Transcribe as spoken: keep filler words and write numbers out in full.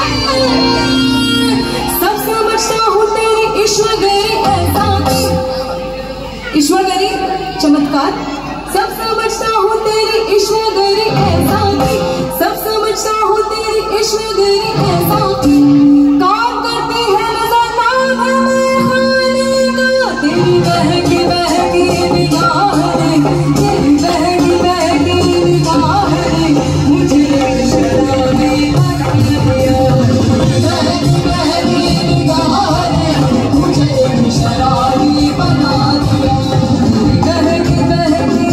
सब समझता हूँ तेरी ईश्वरी ऐसा ईश्वरी चमत्कार। सब समझता हूँ तेरी ईश्वरी ऐसा सब समझता हूँ तेरी ईश्वरी ऐसा काम करती है नजर नाम है मैं खाने का तेरी बहकी बहकी निगाहें तेरी बहकी बहकी निगाहें मुझे शराबी बना दिया बहकी बहकी निगाहें मुझे शराबी बना दिया बहकी बहकी